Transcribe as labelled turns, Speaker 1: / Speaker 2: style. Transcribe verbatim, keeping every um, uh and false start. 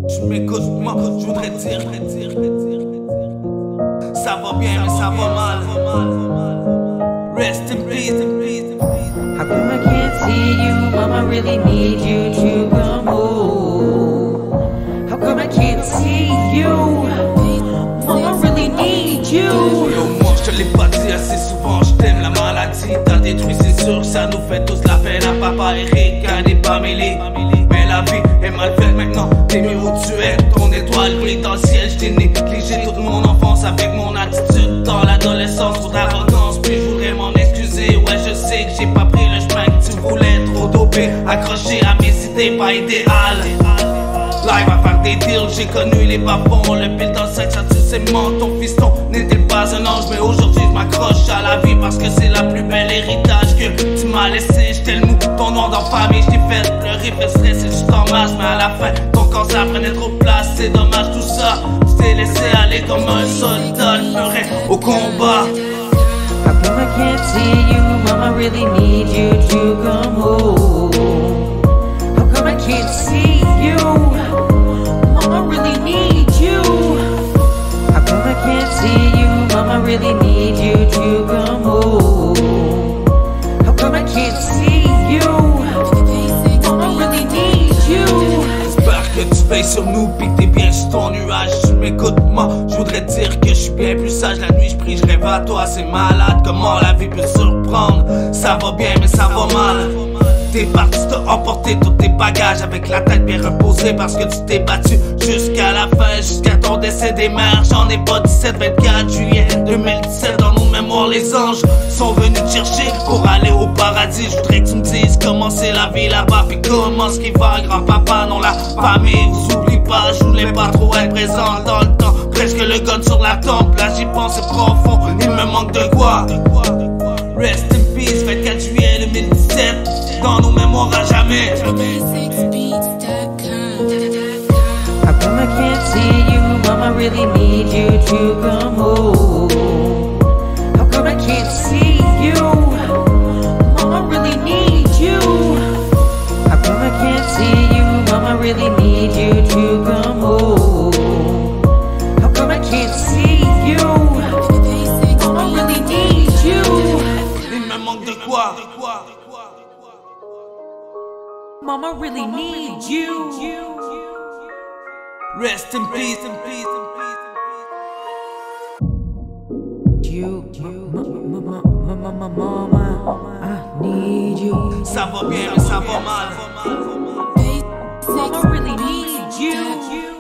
Speaker 1: Tu m'écoutes, moi, je voudrais dire, ça va bien, mais ça va mal. Rest in peace.
Speaker 2: How come I can't see you, mama? Really need you to come home. How come I can't see you, mama? Really need you.
Speaker 1: Yo, moi, je te l'ai pas dit assez souvent, je t'aime. La maladie t'a détruit, c'est sûr, ça nous fait tous la peine. À papa Eric, à n'est pas mêlé. Mais la vie est mal faite maintenant, t'es mieux où tu es. Ton étoile brille dans le ciel, je t'ai négligé toute mon enfance avec mon attitude dans l'adolescence. Trop d'arrogance, puis je voudrais m'en excuser. Ouais, je sais que j'ai pas pris le chemin que tu voulais. Trop dopé, accroché à mes idées pas idéales. Live à faire des deals, j'ai connu les bas-fonds. Le pile dans le sac, ça tue ses mains. Ton fiston n'était pas un ange, mais aujourd'hui je m'accroche à la vie parce que c'est la plus belle héritage que tu m'as laissé. J'étais le mou, ton noir dans famille, j't'ai fait pleurer, fait stresser, juste en masse. Mais à la fin, ton corps ça prenait trop de place, c'est dommage tout ça. J't'ai laissé aller comme un soldat, le ferait au combat.
Speaker 2: How come I can't see you, mama? Really need you to come home. How come I can't see you, mama? Really need you. How come I can't see you, mama? Really need you to come home. How come I can't see you, mama? Really need you.
Speaker 1: J'espère que tu veilles sur nous pis que t'es bien sur ton nuage. Tu m'écoutes, moi, je voudrais dire que je suis bien plus sage. La nuit je prie, je rêve à toi, c'est malade. Comment la vie peut surprendre. Ça va bien mais ça va mal. T'es parti, t'as emporté tous tes bagages avec la tête bien reposée parce que tu t'es battu jusqu'à la fin, jusqu'à ton décès des mères. J'en ai pas dix-sept, vingt-quatre juillet deux mille dix-sept. Dans nos mémoires les anges sont venus te chercher pour aller au paradis. Je voudrais que tu me dises comment c'est la vie là-bas, puis comment ce qui va. Grand-papa, non, la famille vous oublie pas. Je voulais pas trop être présent dans le temps, presque le gun sur la tempe. Là j'y pense, c'est profond, il me manque de quoi. Rest in peace, vingt-quatre juillet deux mille dix-sept. Dans nos mémoires à jamais.
Speaker 2: How come I can't see you, mama? Really need you to come home. How come I can't see you, mama? Really need you. How come I can't see you, mama? Really need you to come home. How come I can't see you, mama? Really need you.
Speaker 1: Il me manque de quoi?
Speaker 2: Mama really needs you.
Speaker 1: Rest in peace.
Speaker 2: You, you, mama, mama, mama, I need you.
Speaker 1: Ça va bien mais ça va mal.
Speaker 2: Mama really needs you.